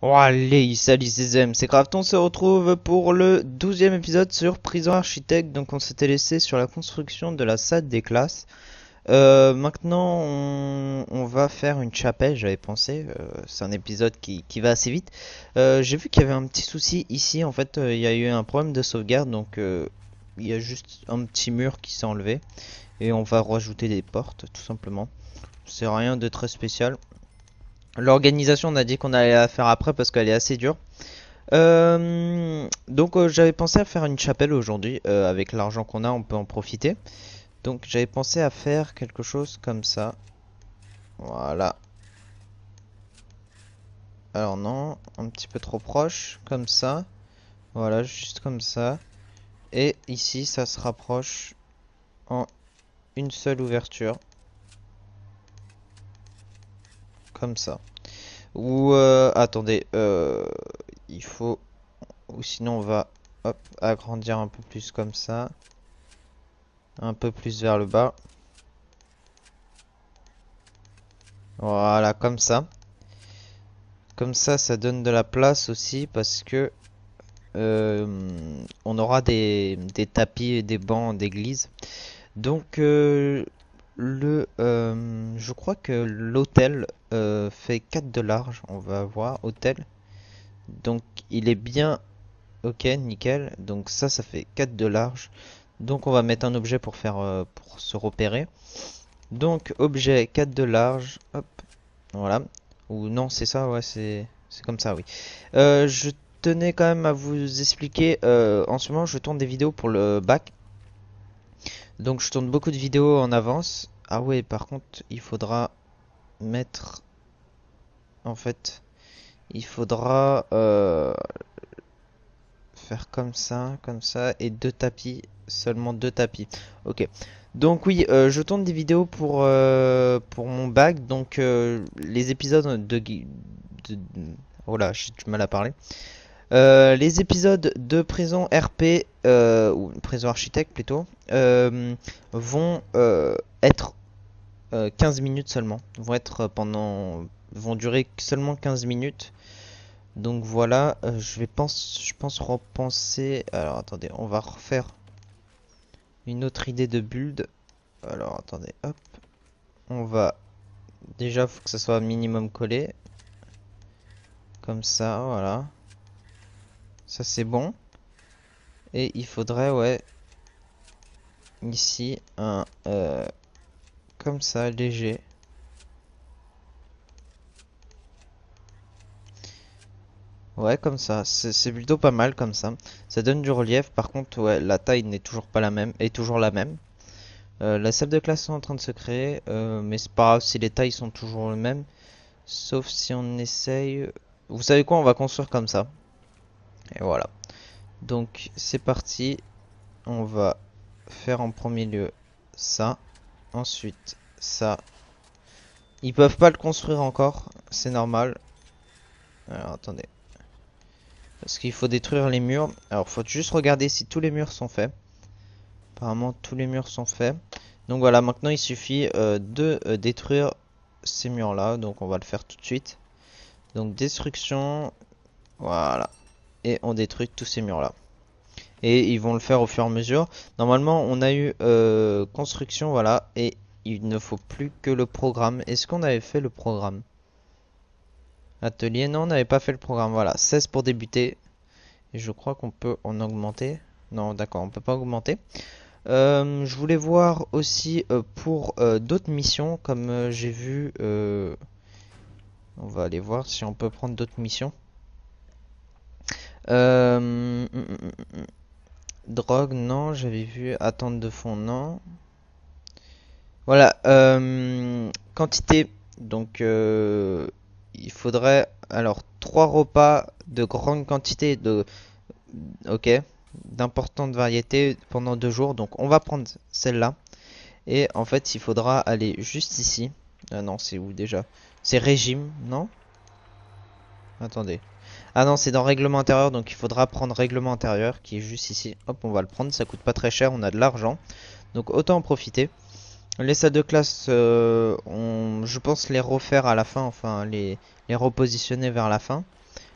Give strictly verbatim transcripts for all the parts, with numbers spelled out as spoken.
Oh, allez, salut c'est M, c'est Craft, on se retrouve pour le douzième épisode sur Prison Architect. Donc on s'était laissé sur la construction de la salle des classes. Euh, maintenant on, on va faire une chapelle, j'avais pensé. Euh, c'est un épisode qui, qui va assez vite. Euh, j'ai vu qu'il y avait un petit souci ici, en fait euh, il y a eu un problème de sauvegarde. Donc euh, il y a juste un petit mur qui s'est enlevé. Et on va rajouter des portes tout simplement. C'est rien de très spécial. L'organisation, on a dit qu'on allait la faire après parce qu'elle est assez dure. Euh, donc euh, j'avais pensé à faire une chapelle aujourd'hui. Euh, avec l'argent qu'on a, on peut en profiter. Donc j'avais pensé à faire quelque chose comme ça. Voilà. Alors non, un petit peu trop proche, comme ça. Voilà, juste comme ça. Et ici, ça se rapproche en une seule ouverture. Comme ça. Ou euh, attendez, euh, il faut... Ou sinon on va hop, agrandir un peu plus comme ça. Un peu plus vers le bas. Voilà, comme ça. Comme ça, ça donne de la place aussi parce que euh, on aura des, des tapis et des bancs d'église. Donc, euh, le, euh, je crois que l'hôtel euh, fait quatre de large. On va voir, hôtel. Donc, il est bien, ok, nickel. Donc ça, ça fait quatre de large. Donc, on va mettre un objet pour faire, euh, pour se repérer. Donc, objet quatre de large. Hop, voilà. Ou non, c'est ça, ouais, c'est c'est comme ça, oui. Euh, je tenais quand même à vous expliquer, euh, en ce moment je tourne des vidéos pour le bac. Donc je tourne beaucoup de vidéos en avance. Ah ouais, par contre, il faudra mettre... En fait, il faudra euh, faire comme ça, comme ça, et deux tapis, seulement deux tapis. Ok. Donc oui, euh, je tourne des vidéos pour, euh, pour mon bac. Donc euh, les épisodes de, de, de... Oh là, j'ai du mal à parler. Euh, les épisodes de Prison R P, euh, ou Prison Architect plutôt, euh, vont euh, être euh, quinze minutes seulement. Vont être pendant, vont durer seulement quinze minutes. Donc voilà, euh, je vais pense, je pense repenser. Alors attendez, on va refaire une autre idée de build. Alors attendez, hop, on va déjà faut que ça soit minimum collé, comme ça, voilà. Ça c'est bon. Et il faudrait, ouais, ici un euh, comme ça, léger. Ouais, comme ça. C'est c'est plutôt pas mal comme ça. Ça donne du relief. Par contre, ouais, la taille n'est toujours pas la même. Est toujours la même. Euh, la salle de classe est en train de se créer. Euh, mais c'est pas grave si les tailles sont toujours les mêmes. Sauf si on essaye... Vous savez quoi? On va construire comme ça. Et voilà. Donc, c'est parti. On va faire en premier lieu ça. Ensuite, ça. Ils peuvent pas le construire encore. C'est normal. Alors, attendez. Parce qu'il faut détruire les murs. Alors, faut juste regarder si tous les murs sont faits. Apparemment, tous les murs sont faits. Donc voilà, maintenant il suffit euh, de euh, détruire ces murs-là. Donc on va le faire tout de suite. Donc destruction. Voilà. Et on détruit tous ces murs-là. Et ils vont le faire au fur et à mesure. Normalement, on a eu euh, construction, voilà. Et il ne faut plus que le programme. Est-ce qu'on avait fait le programme? Atelier, non, on n'avait pas fait le programme. Voilà, seize pour débuter. Et je crois qu'on peut en augmenter. Non, d'accord, on peut pas augmenter. Euh, je voulais voir aussi euh, pour euh, d'autres missions, comme euh, j'ai vu. Euh, on va aller voir si on peut prendre d'autres missions. Euh, hum, hum, hum, hum. Drogue, non. J'avais vu attente de fonds, non. Voilà. Euh, quantité. Donc, euh, il faudrait alors trois repas de grande quantité de. Ok. D'importante variété pendant deux jours. Donc, on va prendre celle-là. Et en fait, il faudra aller juste ici. Ah non, c'est où déjà? C'est régime, non? Attendez. Ah non, c'est dans règlement intérieur, donc il faudra prendre règlement intérieur qui est juste ici. Hop, on va le prendre, ça coûte pas très cher, on a de l'argent. Donc autant en profiter. Les salles de classe, euh, on, je pense les refaire à la fin, enfin les, les repositionner vers la fin.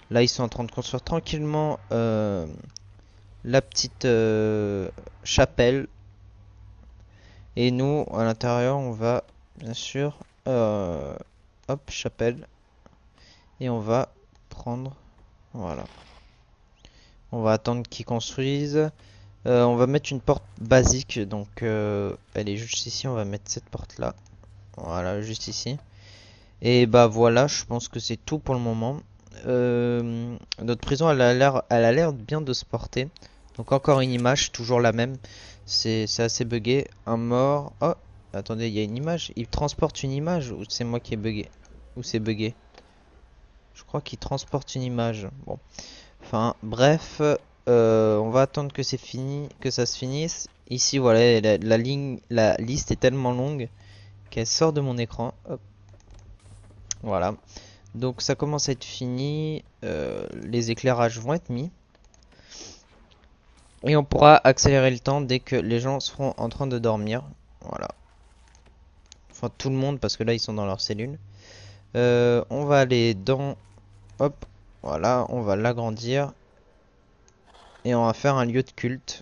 Là, ils sont en train de construire tranquillement euh, la petite euh, chapelle. Et nous, à l'intérieur, on va, bien sûr, euh, hop, chapelle. Et on va prendre, voilà. On va attendre qu'ils construisent. Euh, on va mettre une porte basique, donc euh, elle est juste ici. On va mettre cette porte là. Voilà, juste ici. Et bah voilà, je pense que c'est tout pour le moment. Euh, notre prison, elle a l'air, elle a l'air bien de se porter. Donc encore une image, toujours la même. C'est, c'est assez buggé. Un mort. Oh, attendez, il y a une image. Il transporte une image ou c'est moi qui ai bugué? Ou c'est buggé? Je crois qu'il transporte une image. Bon. Enfin, bref, euh, on va attendre que c'est fini, que ça se finisse. Ici, voilà, la, la ligne, la liste est tellement longue qu'elle sort de mon écran. Hop, voilà. Donc ça commence à être fini. Euh, les éclairages vont être mis. Et on pourra accélérer le temps dès que les gens seront en train de dormir. Voilà. Enfin, tout le monde, parce que là, ils sont dans leur cellule. Euh, on va aller dans... Hop, voilà, on va l'agrandir. Et on va faire un lieu de culte.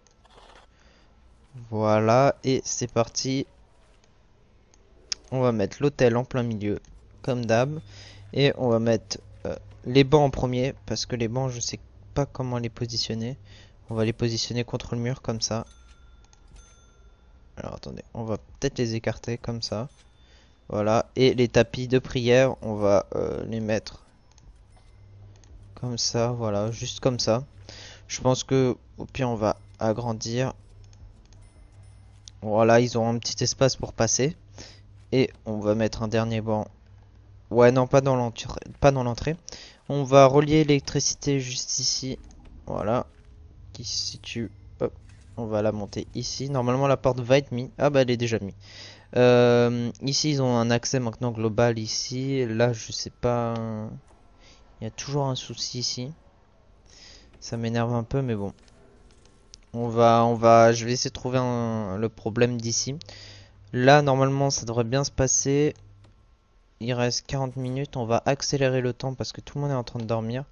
Voilà, et c'est parti. On va mettre l'hôtel en plein milieu, comme d'hab. Et on va mettre euh, les bancs en premier, parce que les bancs, je sais pas comment les positionner. On va les positionner contre le mur, comme ça. Alors attendez, on va peut-être les écarter, comme ça. Voilà, et les tapis de prière, on va euh, les mettre comme ça, voilà, juste comme ça. Je pense que au pire, on va agrandir. Voilà, ils auront un petit espace pour passer. Et on va mettre un dernier banc. Ouais, non, pas dans l'entrée. Pas dans l'entrée. On va relier l'électricité juste ici. Voilà. Qui se situe. Hop. On va la monter ici. Normalement, la porte va être mise. Ah bah, elle est déjà mise. Euh, ici, ils ont un accès maintenant global ici. Là, je sais pas. Il y a toujours un souci ici. Ça m'énerve un peu, mais bon. On va, on va. Je vais essayer de trouver un- le problème d'ici. Là, normalement, ça devrait bien se passer. Il reste quarante minutes, on va accélérer le temps parce que tout le monde est en train de dormir.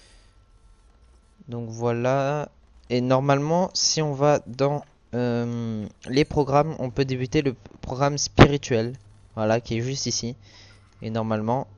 Donc voilà. Et normalement, si on va dans euh, les programmes, on peut débuter le programme spirituel. Voilà, qui est juste ici. Et normalement,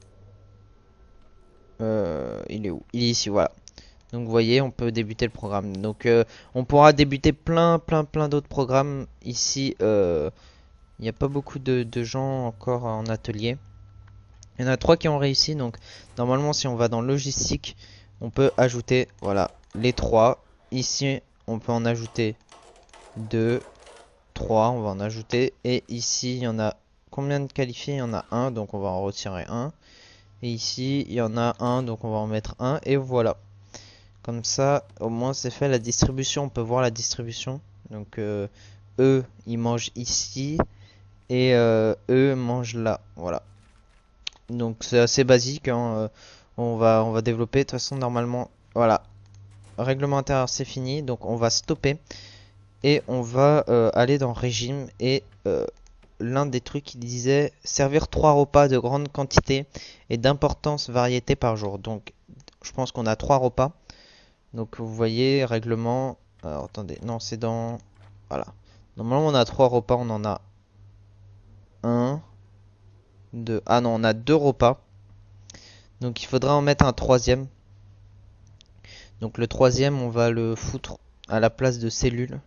euh, il est où? Il est ici, voilà. Donc vous voyez, on peut débuter le programme. Donc euh, on pourra débuter plein, plein, plein d'autres programmes. Ici, euh, il n'y a pas beaucoup de, de gens encore en atelier. Il y en a trois qui ont réussi, donc normalement si on va dans logistique, on peut ajouter, voilà, les trois. Ici, on peut en ajouter deux, trois, on va en ajouter. Et ici, il y en a combien de qualifiés? Il y en a un, donc on va en retirer un. Et ici, il y en a un, donc on va en mettre un. Et voilà. Comme ça, au moins c'est fait. La distribution, on peut voir la distribution. Donc euh, eux, ils mangent ici. Et euh, eux mangent là. Voilà. Donc c'est assez basique, hein, euh, on va, on va développer. De toute façon, normalement, voilà. Règlement intérieur, c'est fini. Donc on va stopper. Et on va euh, aller dans régime. Et euh, l'un des trucs qui disait servir trois repas de grande quantité et d'importance variété par jour. Donc je pense qu'on a trois repas. Donc vous voyez, règlement. Alors attendez, non, c'est dans. Voilà. Normalement, on a trois repas. On en a un, deux. Ah non, on a deux repas. Donc il faudra en mettre un troisième. Donc le troisième, on va le foutre à la place de cellules.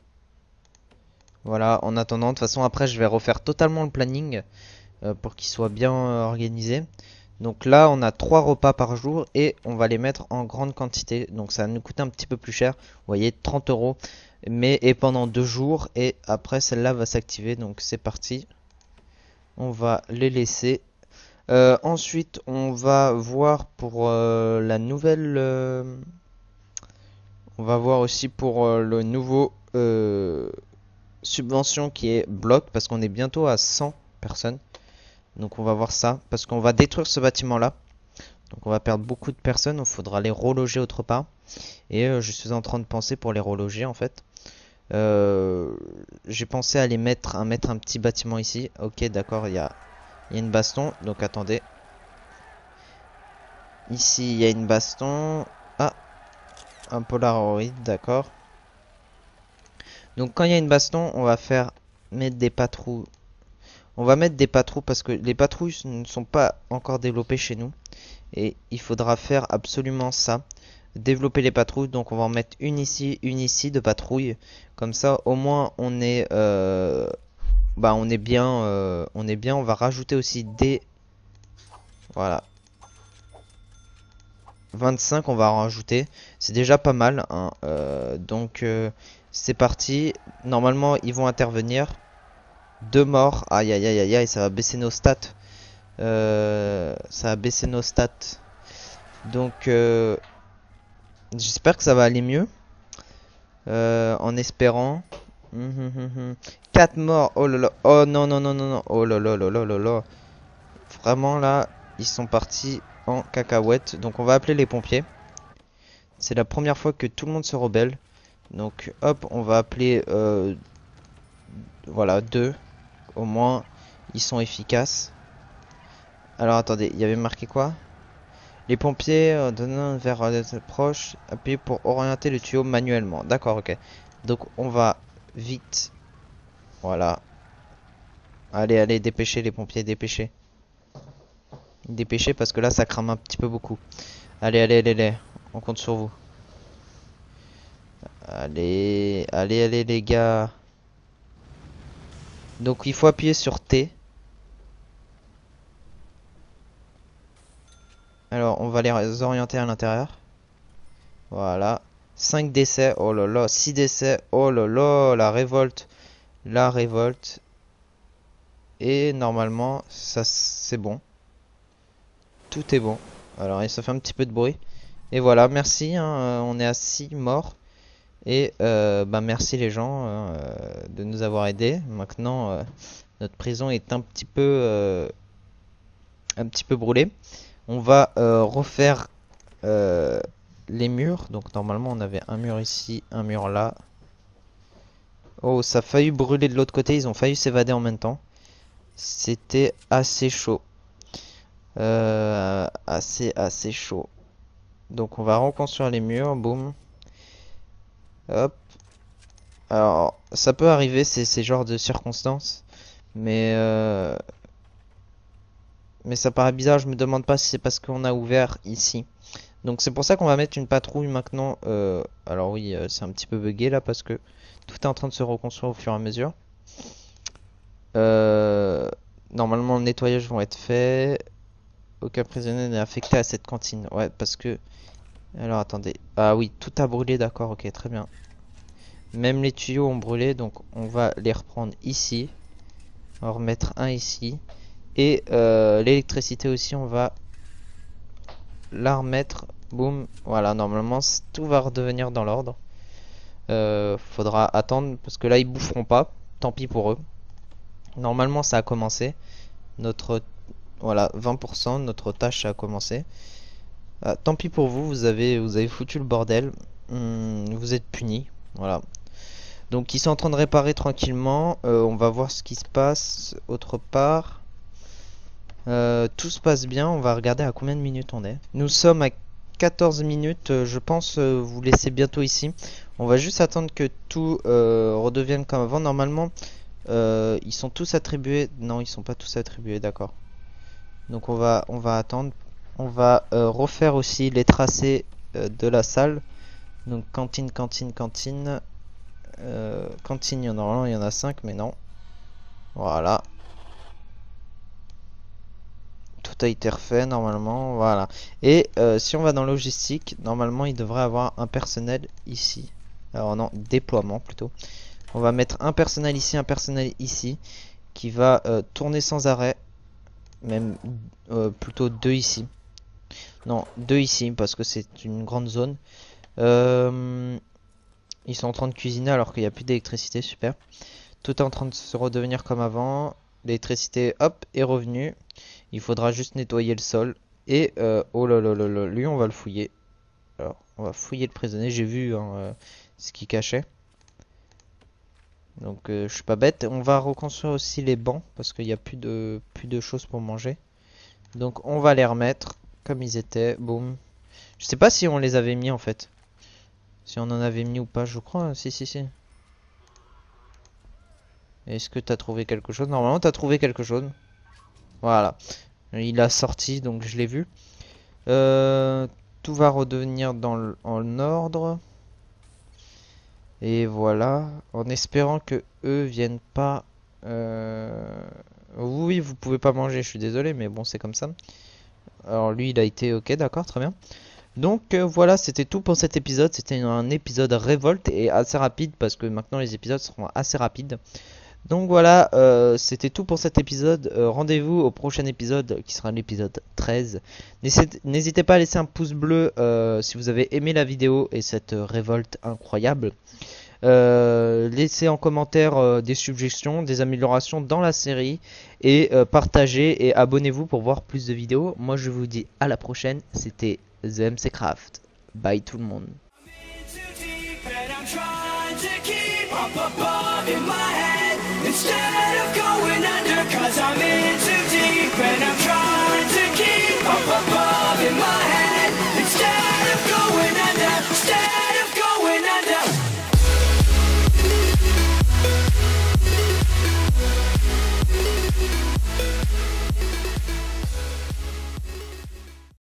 Voilà, en attendant, de toute façon après je vais refaire totalement le planning euh, pour qu'il soit bien euh, organisé. Donc là on a trois repas par jour et on va les mettre en grande quantité. Donc ça va nous coûter un petit peu plus cher. Vous voyez, trente euros. Mais et pendant deux jours et après celle-là va s'activer. Donc c'est parti. On va les laisser. Euh, ensuite on va voir pour euh, la nouvelle... Euh, On va voir aussi pour euh, le nouveau euh, subvention qui est bloc parce qu'on est bientôt à cent personnes. Donc on va voir ça parce qu'on va détruire ce bâtiment là. Donc on va perdre beaucoup de personnes, il faudra les reloger autre part. Et euh, je suis en train de penser pour les reloger en fait. Euh, J'ai pensé à les mettre, à mettre un petit bâtiment ici. Ok, d'accord, il y a, il y a une baston. Donc attendez. Ici, il y a une baston. Ah, un Polaroid, d'accord. Donc quand il y a une baston, on va faire mettre des patrouilles. On va mettre des patrouilles parce que les patrouilles ne sont pas encore développées chez nous. Et il faudra faire absolument ça. Développer les patrouilles. Donc on va en mettre une ici, une ici de patrouille. Comme ça, au moins on est, euh, bah on est bien, euh, on est bien. On va rajouter aussi des, voilà, vingt-cinq. On va en rajouter. C'est déjà pas mal, hein. Euh, donc euh, c'est parti. Normalement ils vont intervenir. Deux morts. Aïe aïe aïe aïe aïe. Ça va baisser nos stats. Euh, ça va baisser nos stats. Donc euh, j'espère que ça va aller mieux. Euh, en espérant. Hum, hum, hum. quatre morts. Oh là là. Oh non, non, non, non, non. Oh là là là là là là. Vraiment là, ils sont partis en cacahuète. Donc on va appeler les pompiers. C'est la première fois que tout le monde se rebelle. Donc hop, on va appeler. Euh, voilà, deux. Au moins, ils sont efficaces. Alors attendez, il y avait marqué quoi? Les pompiers euh, donnant vers euh, proche, appuyez pour orienter le tuyau manuellement. D'accord, ok. Donc on va vite. Voilà. Allez, allez, dépêchez les pompiers, dépêchez. Dépêchez parce que là ça crame un petit peu beaucoup. Allez, allez, allez, allez. On compte sur vous. Allez, allez, allez les gars. Donc il faut appuyer sur T. Alors on va les orienter à l'intérieur. Voilà. cinq décès. Oh là là. six décès. Oh là là. La révolte. La révolte. Et normalement, ça c'est bon. Tout est bon. Alors, ça fait un petit peu de bruit. Et voilà, merci, hein, euh, on est à six morts. Et euh, bah merci les gens euh, de nous avoir aidés. Maintenant, euh, notre prison est un petit peu, euh, un petit peu brûlée. On va euh, refaire euh, les murs. Donc normalement, on avait un mur ici, un mur là. Oh, ça a failli brûler de l'autre côté. Ils ont failli s'évader en même temps. C'était assez chaud. Euh, assez, assez chaud. Donc on va reconstruire les murs. Boum. Hop. Alors, ça peut arriver, c'est ces genres de circonstances. Mais, euh, mais ça paraît bizarre, je me demande pas si c'est parce qu'on a ouvert ici. Donc c'est pour ça qu'on va mettre une patrouille maintenant. Euh, alors oui, euh, c'est un petit peu bugué là parce que tout est en train de se reconstruire au fur et à mesure. Euh, Normalement, le nettoyage vont être faits. Aucun prisonnier n'est affecté à cette cantine. Ouais, parce que... Alors attendez. Ah oui, tout a brûlé, d'accord, ok, très bien. Même les tuyaux ont brûlé, donc on va les reprendre ici. On va remettre un ici. Et euh, l'électricité aussi, on va la remettre. Boum. Voilà, normalement, tout va redevenir dans l'ordre. Euh, faudra attendre, parce que là, ils boufferont pas. Tant pis pour eux. Normalement, ça a commencé. Notre... Voilà, vingt pour cent, notre tâche a commencé. Ah, tant pis pour vous, vous avez, vous avez foutu le bordel. Hum, vous êtes punis. Voilà. Donc ils sont en train de réparer tranquillement. Euh, on va voir ce qui se passe autre part. Euh, tout se passe bien. On va regarder à combien de minutes on est. Nous sommes à quatorze minutes. Euh, je pense euh, vous laisser bientôt ici. On va juste attendre que tout euh, redevienne comme avant. Normalement, euh, ils sont tous attribués. Non, ils sont pas tous attribués. D'accord. Donc on va, on va attendre. On va euh, refaire aussi les tracés euh, de la salle. Donc cantine, cantine, cantine. Euh, cantine, normalement il y en a cinq, mais non. Voilà. Tout a été refait normalement. Voilà. Et euh, si on va dans logistique, normalement il devrait avoir un personnel ici. Alors non, déploiement plutôt. On va mettre un personnel ici, un personnel ici. Qui va euh, tourner sans arrêt. Même euh, plutôt deux ici. Non, deux ici parce que c'est une grande zone. Euh, ils sont en train de cuisiner alors qu'il n'y a plus d'électricité. Super. Tout est en train de se redevenir comme avant. L'électricité, hop, est revenue. Il faudra juste nettoyer le sol. Et, euh, oh là là là là, lui, on va le fouiller. Alors, on va fouiller le prisonnier. J'ai vu hein, euh, ce qu'il cachait. Donc, euh, je suis pas bête. On va reconstruire aussi les bancs. Parce qu'il n'y a plus de, plus de choses pour manger. Donc, on va les remettre. comme ils étaient. Boum. Je sais pas si on les avait mis en fait. Si on en avait mis ou pas, je crois. Si, si, si. Est-ce que t'as trouvé quelque chose? Normalement, t'as trouvé quelque chose. Voilà. Il a sorti, donc je l'ai vu. Euh, tout va redevenir dans le, en ordre. Et voilà. En espérant que eux viennent pas... Euh... Oui, vous pouvez pas manger, je suis désolé, mais bon, c'est comme ça. Alors lui, il a été ok, d'accord, très bien. Donc euh, voilà, c'était tout pour cet épisode. C'était un épisode révolte et assez rapide parce que maintenant les épisodes seront assez rapides. Donc voilà, euh, c'était tout pour cet épisode. Euh, Rendez-vous au prochain épisode qui sera l'épisode treize. N'hésitez pas à laisser un pouce bleu euh, si vous avez aimé la vidéo et cette euh, révolte incroyable. Euh, laissez en commentaire euh, des suggestions, des améliorations dans la série et euh, partagez et abonnez-vous pour voir plus de vidéos. Moi je vous dis à la prochaine, c'était The M C Craft. Bye tout le monde. Instead of going under, 'cause I'm in